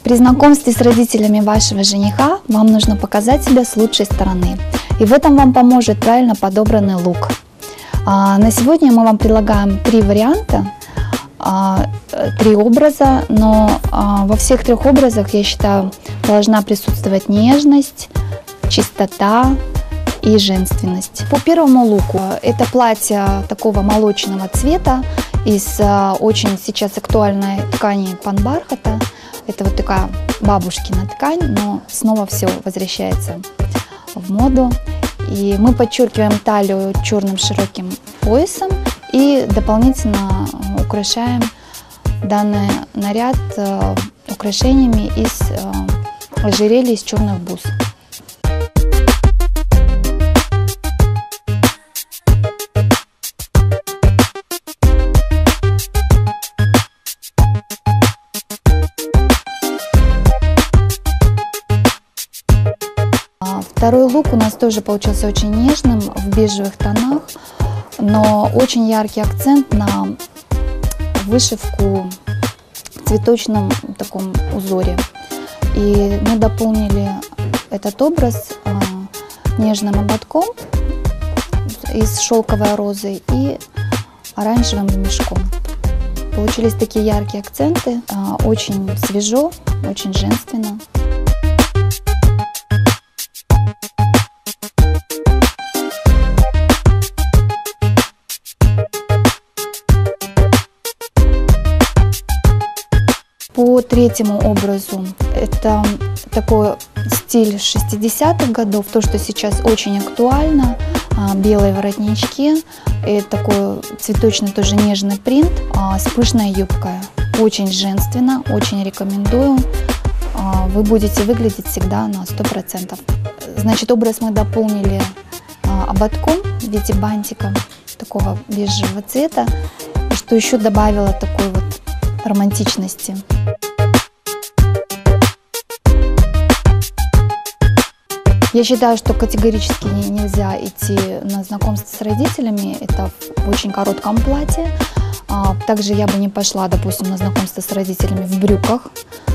При знакомстве с родителями вашего жениха вам нужно показать себя с лучшей стороны. И в этом вам поможет правильно подобранный лук. На сегодня мы вам предлагаем 3 варианта, 3 образа, но во всех 3 образах, я считаю, должна присутствовать нежность, чистота и женственность. По первому луку это платье такого молочного цвета из очень сейчас актуальной ткани панбархата. Это вот такая бабушкина ткань, но снова все возвращается в моду. И мы подчеркиваем талию черным широким поясом и дополнительно украшаем данный наряд украшениями из ожерелья из черных бус. Второй лук у нас тоже получился очень нежным, в бежевых тонах, но очень яркий акцент на вышивку в цветочном таком узоре. И мы дополнили этот образ нежным ободком из шелковой розы и оранжевым ремешком. Получились такие яркие акценты, очень свежо, очень женственно. По третьему образу это такой стиль 60-х годов, то, что сейчас очень актуально, белые воротнички, и такой цветочный тоже нежный принт с пышной юбкой. Очень женственно, очень рекомендую. Вы будете выглядеть всегда на 100%. Значит, образ мы дополнили ободком в виде бантика такого бежевого цвета, что еще добавило такой вот романтичности. Я считаю, что категорически нельзя идти на знакомство с родителями, это в очень коротком платье. Также я бы не пошла, допустим, на знакомство с родителями в брюках.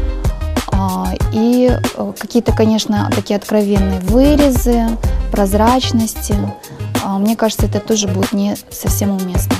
И какие-то, конечно, такие откровенные вырезы, прозрачности. Мне кажется, это тоже будет не совсем уместно.